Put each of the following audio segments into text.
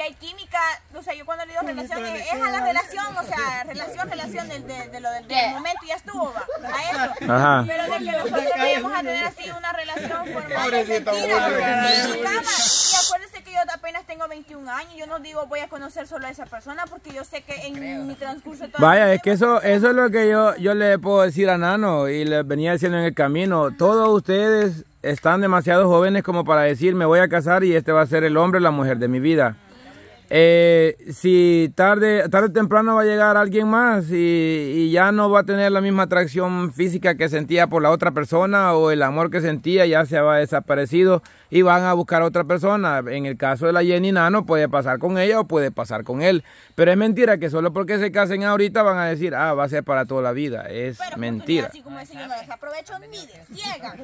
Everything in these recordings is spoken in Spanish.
que hay química, o sea, yo cuando le digo relación, es a la relación, o sea, relación de lo del momento, ya estuvo, va, a eso. Ajá. Pero de que nosotros vayamos a tener así una relación formal es mentira, en mi cama. Y acuérdense que yo apenas tengo 21 años, yo no digo voy a conocer solo a esa persona, porque yo sé que en mi transcurso de toda Vaya, mi es que eso es lo que yo le puedo decir a Nano y le venía diciendo en el camino. Todos ustedes están demasiado jóvenes como para decir me voy a casar y este va a ser el hombre o la mujer de mi vida. Si tarde o temprano va a llegar alguien más y ya no va a tener la misma atracción física que sentía por la otra persona, o el amor que sentía ya se va desaparecido y van a buscar a otra persona. En el caso de la Jenny Nano puede pasar con ella o puede pasar con él, pero es mentira que solo porque se casen ahorita van a decir va a ser para toda la vida. Es mentira. Así como ese, yo no desaprovecho ni de ciega.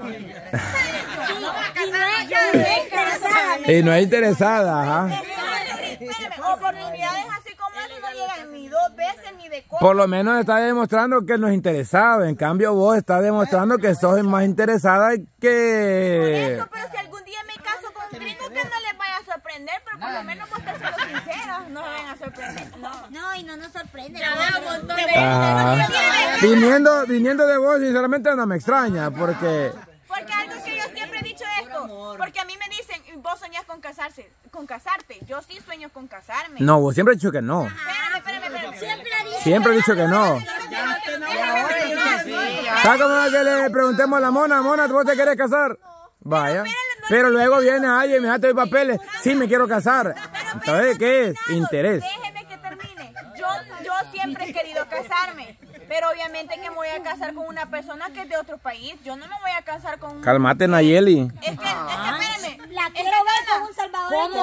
Y no es interesada, ajá. Oportunidades así como eso no llegan ni 2 veces ni de cosas. Por lo menos está demostrando que no es interesado. En cambio vos estás demostrando que sos más interesada Por que... eso, pero si algún día me caso con un gringo, que no les vaya a sorprender, pero por lo menos vos te siendo sincera, no me vayan a sorprender. No, y no nos sorprende. Viniendo de vos, sinceramente no me extraña, porque algo que yo siempre he dicho esto, porque a mí me dicen, vos soñás con casarte, yo sí sueño con casarme. no, vos siempre has dicho que no. Espérame. Siempre he dicho que no. ¿Sabes cómo es que le preguntemos a la Mona, ¿vos te querés casar? Vaya. Pero luego viene alguien y me da tus papeles. Sí, me quiero casar. ¿Sabes qué es? Interés. Déjeme que termine. Yo siempre he querido casarme, pero obviamente que me voy a casar con una persona que es de otro país. Yo no me voy a casar con... Cálmate, Nayeli. Es que espérame. La quiero ver con un salvadoreño.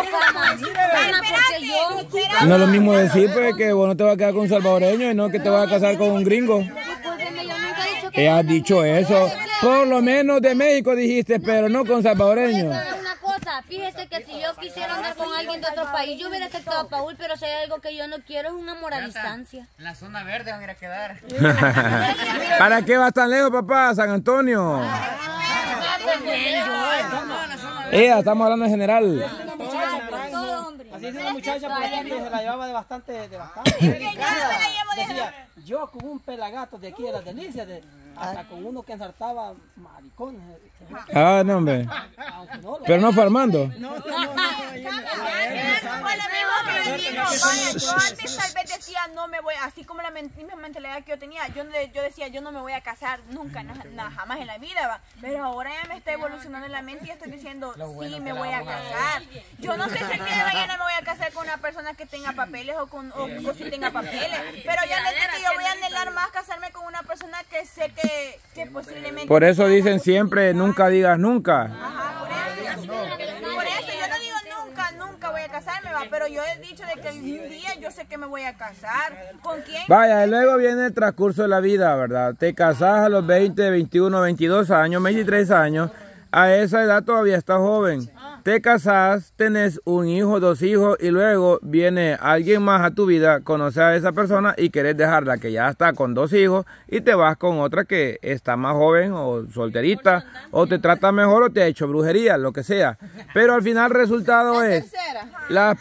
No es lo mismo decir pues que vos no te vas a quedar con un salvadoreño y no que te vas a casar con un gringo. Ella has dicho eso. Por lo menos de México dijiste, pero no con salvadoreños. Una cosa, fíjese que si yo quisiera andar con alguien de otro país, yo hubiera aceptado a Paul, pero si hay algo que yo no quiero es un amor a distancia. En la zona verde van a ir a quedar. ¿Para qué vas tan lejos, papá? San Antonio. Estamos hablando en general. Así dice la muchacha porque se la llevaba de bastante. Decía, yo con un pelagato de aquí de las delicias, hasta con uno que ensartaba maricones. No, hombre. Pero no fue Armando. Fue lo mismo que le digo, vaya, yo antes tal vez decía no me voy, así como la misma mentalidad que yo tenía, yo decía yo no me voy a casar nunca, jamás en la vida, va. Pero ahora ya me está evolucionando en la mente y estoy diciendo sí me voy a casar. Yo no sé si el día de mañana me voy a casar con una persona que tenga papeles o si tenga papeles, pero obviamente que yo voy a anhelar más casarme con una persona que sé que posiblemente... Por eso dicen siempre, nunca digas nunca. Ajá, por eso yo no digo nunca voy a casarme, va, pero yo he dicho de que un día yo sé que me voy a casar. ¿Con quién? Vaya, y luego viene el transcurso de la vida, ¿verdad? Te casas a los 20, 21, 22 años, 23 años. A esa edad todavía estás joven. Te casas, tenés un hijo, 2 hijos y luego viene alguien más a tu vida, conoces a esa persona y querés dejarla que ya está con 2 hijos y te vas con otra que está más joven o solterita o te trata mejor o te ha hecho brujería, lo que sea. Pero al final el resultado es las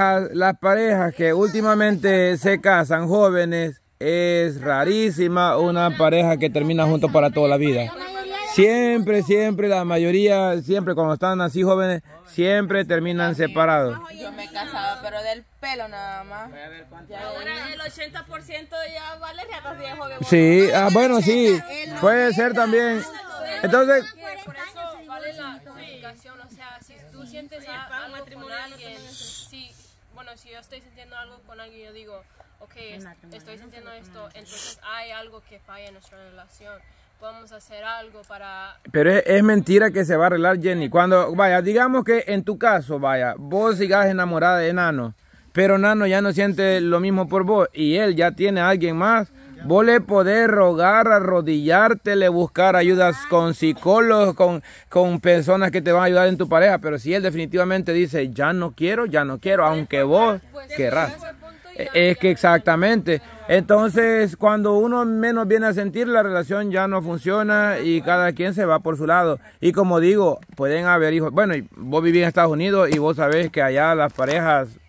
parejas que últimamente se casan jóvenes, es rarísima una pareja que termina juntos para toda la vida. Siempre, la mayoría, siempre cuando están así jóvenes, siempre terminan separados. Yo me casaba, pero del pelo nada más. Ahora el 80% ya vale ya los viejos. Sí, bueno, sí, puede ser también. Entonces... Por eso vale la comunicación, o sea, si tú sientes algo con alguien, si yo estoy sintiendo algo con alguien, yo digo, ok, estoy sintiendo esto, entonces hay algo que falla en nuestra relación. Vamos a hacer algo para... Pero es mentira que se va a arreglar, Jenny. Cuando, vaya, digamos que en tu caso, vaya, vos sigas enamorada de Nano, pero Nano ya no siente lo mismo por vos y él ya tiene a alguien más, vos le podés rogar, arrodillártele, buscar ayudas con psicólogos, con personas que te van a ayudar en tu pareja, pero si él definitivamente dice, ya no quiero, aunque vos querrás. Es que exactamente. Entonces, cuando uno menos viene a sentir, la relación ya no funciona y cada quien se va por su lado. Y como digo, pueden haber hijos. Bueno, vos vivís en Estados Unidos y vos sabés que allá las parejas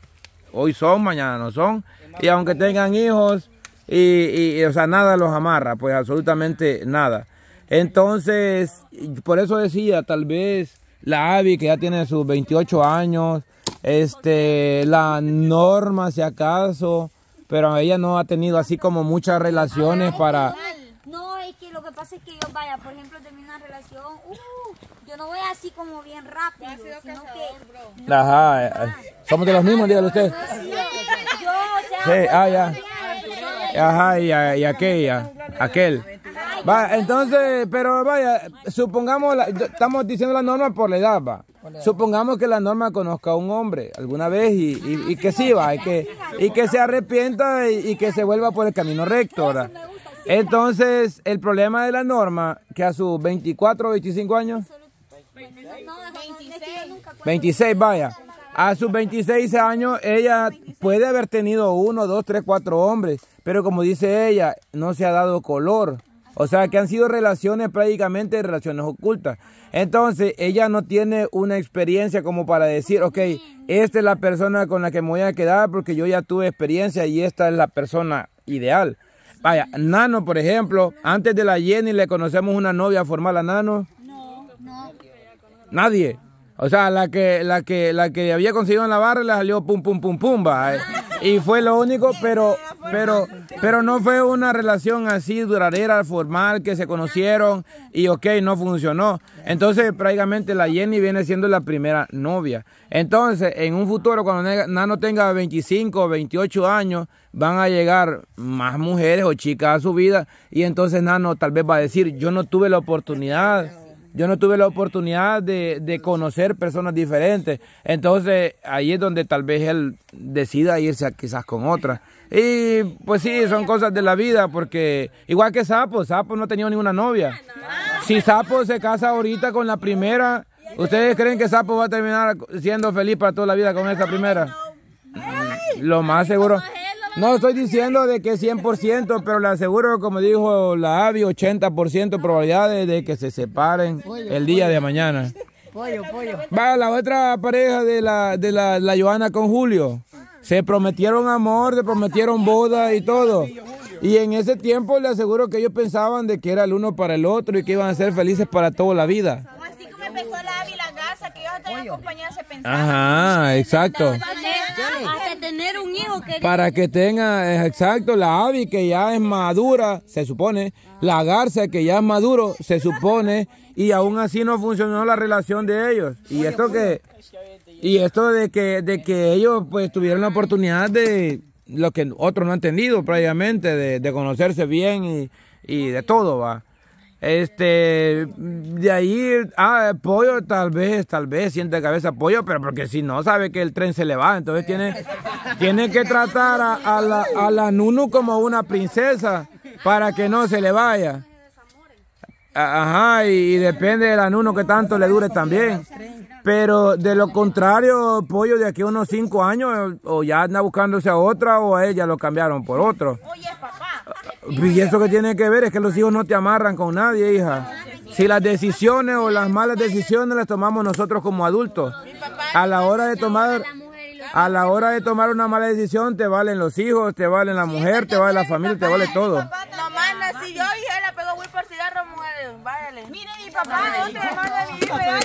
hoy son, mañana no son, y aunque tengan hijos, o sea, nada los amarra, pues absolutamente nada. Entonces, por eso decía, tal vez la Abby, que ya tiene sus 28 años, la Norma, si acaso, pero ella no ha tenido así como muchas relaciones para... No, es que lo que pasa es que yo, vaya, por ejemplo, termino una relación, yo no voy así como bien rápido, sino que... Ajá, somos de los mismos, dígale usted. Yo, o sea... Sí, ya. Ajá, y aquel. Va, entonces, pero vaya, supongamos, estamos diciendo la Norma por la edad, va. Supongamos que la Norma conozca a un hombre alguna vez y que sí, va, y que se arrepienta y que se vuelva por el camino recto, ¿verdad? Entonces, el problema de la Norma, que a sus 24 o 25 años, 26, vaya, a sus 26 años, ella puede haber tenido 1, 2, 3, 4 hombres, pero como dice ella, no se ha dado color. O sea, que han sido relaciones prácticamente relaciones ocultas. Entonces, ella no tiene una experiencia como para decir, ok, esta es la persona con la que me voy a quedar porque yo ya tuve experiencia y esta es la persona ideal. Vaya, Nano, por ejemplo, antes de la Jenny, ¿le conocemos una novia formal a Nano? No. Nadie. O sea, la que había conseguido en la barra le salió pum, pum, pum, pum, va. Y fue lo único, pero no fue una relación así duradera, formal, que se conocieron y ok, no funcionó. Entonces, prácticamente la Jenny viene siendo la primera novia. Entonces, en un futuro, cuando Nano tenga 25 o 28 años, van a llegar más mujeres o chicas a su vida y entonces Nano tal vez va a decir, yo no tuve la oportunidad de conocer personas diferentes. Entonces ahí es donde tal vez él decida irse quizás con otra. Y pues sí, son cosas de la vida, porque igual que Sapo no ha tenido ninguna novia. Si Sapo se casa ahorita con la primera, ¿ustedes creen que Sapo va a terminar siendo feliz para toda la vida con esa primera? Lo más seguro. No estoy diciendo de que 100%, pero le aseguro, como dijo la Abby, 80% probabilidades de que se separen el día de mañana. Pollo. Va, la otra pareja de la Johanna con Julio. Se prometieron amor, se prometieron boda y todo. Y en ese tiempo le aseguro que ellos pensaban de que era el uno para el otro y que iban a ser felices para toda la vida. Así como empezó la Abby y la Gaza, que ellos tenían compañía, se pensaban. Ajá, exacto. Hasta tener un hijo que... Para que tenga, exacto, la Abby que ya es madura, se supone, la Garza que ya es maduro, se supone, y aún así no funcionó la relación de ellos. Y esto de que ellos pues tuvieron la oportunidad de lo que otros no han entendido prácticamente, de conocerse bien y de todo, va. De ahí, Pollo tal vez siente cabeza Pollo, pero porque si no sabe que el tren se le va, entonces tiene que tratar a la Nunu como una princesa para que no se le vaya. Ajá, y depende de la Nunu que tanto le dure también. Pero de lo contrario, Pollo de aquí a unos 5 años o ya anda buscándose a otra o a ella lo cambiaron por otro. Oye, papá. Y eso que tiene que ver es que los hijos no te amarran con nadie, hija. Si las decisiones o las malas decisiones las tomamos nosotros como adultos, a la hora de tomar una mala decisión te valen los hijos, te valen la mujer, te vale la familia, te vale todo. Mamá nací yo y él la pegó Will por cigarro, mujer. Váyale. Mire, mi papá, ¿dónde manda mi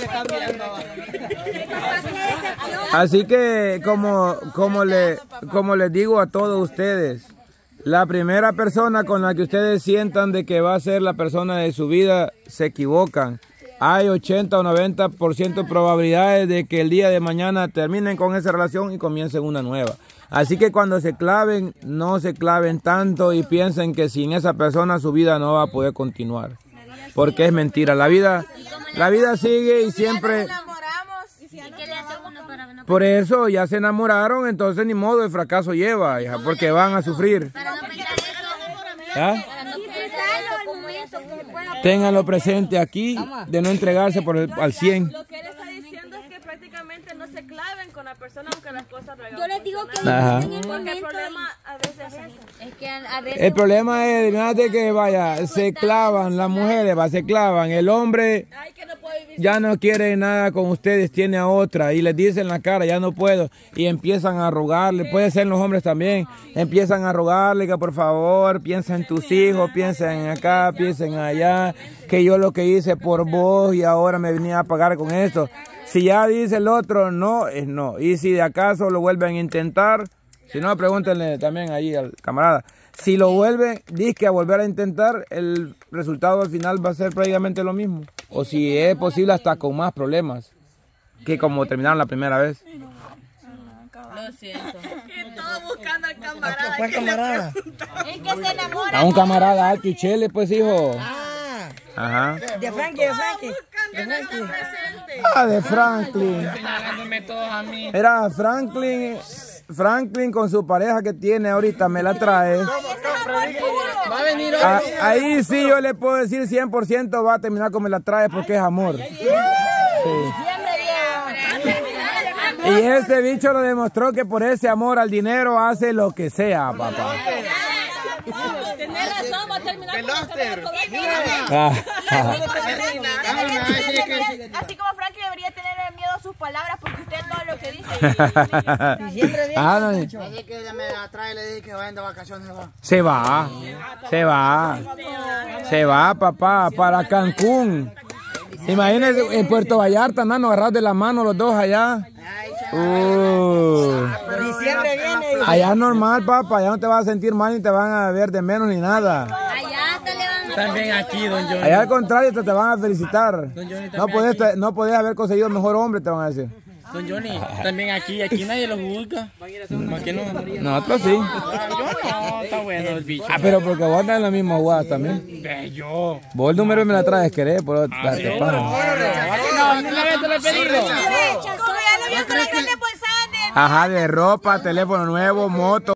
hijo? Así que como les digo a todos ustedes, la primera persona con la que ustedes sientan de que va a ser la persona de su vida, se equivocan. Hay 80 o 90% probabilidades de que el día de mañana terminen con esa relación y comiencen una nueva. Así que cuando se claven, no se claven tanto y piensen que sin esa persona su vida no va a poder continuar. Porque es mentira. La vida sigue y siempre... Por eso ya se enamoraron, entonces ni modo, el fracaso lleva, hija, porque van a sufrir. ¿Ah? Ténganlo presente aquí, de no entregarse al 100. Lo que él está diciendo es que prácticamente no se claven con la persona aunque las cosas no hagan. Yo les digo que Porque el problema a veces es eso. Es que a veces... El problema es, fíjate que vaya, se clavan las mujeres, se clavan, el hombre... Ay, que no puedo ya no quiere nada con ustedes, tiene a otra y les dicen en la cara, ya no puedo, y empiezan a rogarle, puede ser los hombres también, empiezan a rogarle que por favor piensa en tus hijos, piensa en acá, piensa en allá, que yo lo que hice por vos y ahora me venía a pagar con esto. Si ya dice el otro no, es no, y si de acaso lo vuelven a intentar, si no, pregúntenle también ahí al camarada. Si lo vuelven, dice a volver a intentar, el resultado al final va a ser prácticamente lo mismo. O si es posible hasta con más problemas que como terminaron la primera vez. Lo siento. Y todos buscando al camarada. ¿Cuál camarada? Es que se enamora. A un camarada alto y chele, pues, hijo. Ajá. De Frankie. Ah, de Franklin. Era Franklin con su pareja que tiene ahorita, me la trae. Va a venir Ahí sí yo le puedo decir 100% va a terminar como me la trae porque es amor. Sí. Y este bicho lo demostró que por ese amor al dinero hace lo que sea, papá. Tenés razón, va a terminar así como Frankie debería tener miedo a sus palabras porque usted todo lo que dice. Así que ella me atrae y le dije que vayan de vacaciones. Se va, papá, para Cancún. Imagínense en Puerto Vallarta, andando agarrados de la mano los dos allá. Diciembre viene. Allá es normal, papá, allá no te vas a sentir mal ni te van a ver de menos ni nada. Allá hasta le van a... también aquí, don Johnny. Allá al contrario te van a felicitar. No podés haber conseguido mejor hombre, te van a decir. Don Johnny, también aquí nadie lo juzga. ¿Por qué no? Nosotros sí. Yo no, está bueno el bicho. Pero porque vos andas en la misma guada también. Yo. Vos el número me la traes, querés, por darte para. No, una vez te lo he pedido. Como ya lo vio con la grande bolsada de... Ajá, de ropa, teléfono nuevo, moto.